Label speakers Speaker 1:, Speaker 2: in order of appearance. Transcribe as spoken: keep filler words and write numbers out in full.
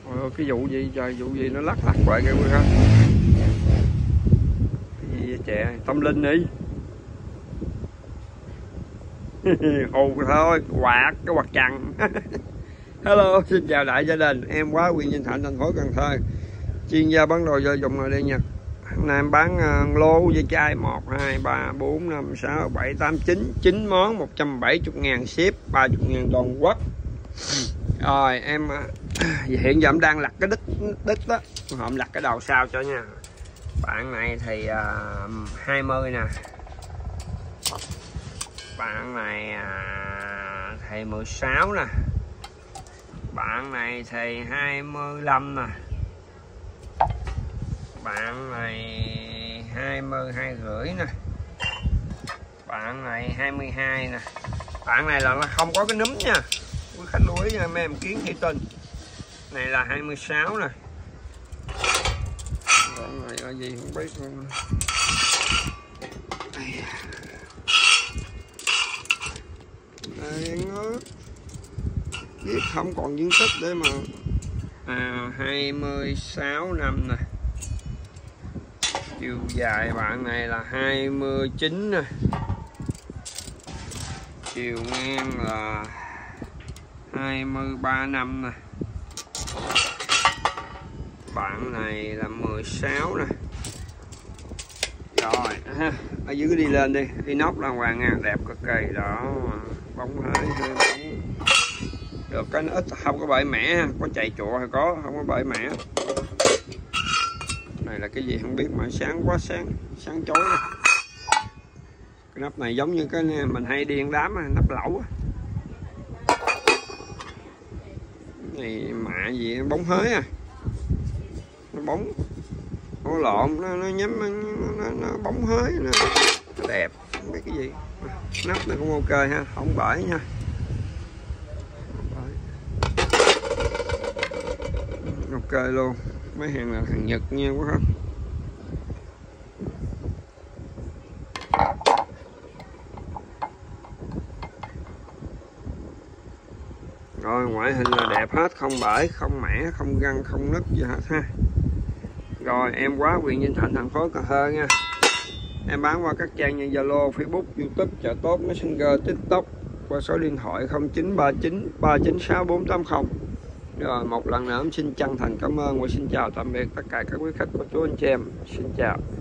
Speaker 1: Ôi, cái vụ gì trời, vụ gì nó lắc lắc vậy kìa quý khách. Cái gì vậy trẻ, tâm linh đi. Hù thôi, quạt, cái quạt trần. Hello, xin chào đại gia đình, em Quá, huyện Vinh Thạnh, thành phố Cần Thơ, chuyên gia bán đồ gia dụng nội địa Nhật. Hôm nay em bán uh, lô dây chai một, hai, ba, bốn, năm, sáu, bảy, tám, chín, chín món, một trăm bảy mươi ngàn ship, ba mươi ngàn toàn quốc. Rồi em uh, hiện giờ em đang lặt cái đít đít đó, hôm lặt cái đầu sau cho nha. Bạn này thì uh, hai mươi nè. Bạn này uh, thì mười sáu nè. Bạn này thì hai mươi lăm nè. Bạn này hai mươi hai rưỡi nè. Bạn này hai mươi hai nè. Bạn này là không có cái núm nha, quý khách lưu ý nha, mấy em kiến thủy tinh. Này là hai mươi sáu nè. Bạn này là gì không biết luôn. Đây nó viết không còn diện tích để mà à, hai mươi sáu năm nè. Chiều dài bạn này là hai mươi chín nè. Chiều ngang là hai mươi ba năm nè. Bạn này là mười sáu nè. Rồi ha, ở dưới đi lên đi, inox đàng hoàng nha, đẹp cực kỳ đó. Bóng hơi hơi bóng được, cái nó ít không có bể mẻ, có chạy chùa hay có, không có bể mẻ. Này là cái gì không biết mà sáng quá sáng, sáng chói. Cái nắp này giống như cái mình hay điên đám, nắp lẩu. Này mạ gì bóng hới à, nó bóng nó lộn, nó, nó nhắm nó, nó, nó bóng hới, nó, nó đẹp, không biết cái gì. Nắp này cũng ok ha, không bể nha. Ok luôn, mấy hàng là hàng Nhật nha quá hết. Rồi ngoại hình là đẹp hết, không bể, không mẻ, không găng, không nứt gì hết ha. Rồi em Quá, huyện Vinh Thạnh, thành phố Cần Thơ nha. Em bán qua các trang như Zalo, Facebook, YouTube, Chợ Tốt, Messenger, TikTok, qua số điện thoại không chín ba chín ba chín sáu bốn tám không. Rồi một lần nữa em xin chân thành cảm ơn và xin chào tạm biệt tất cả các quý khách cô chú anh chị em. Xin chào.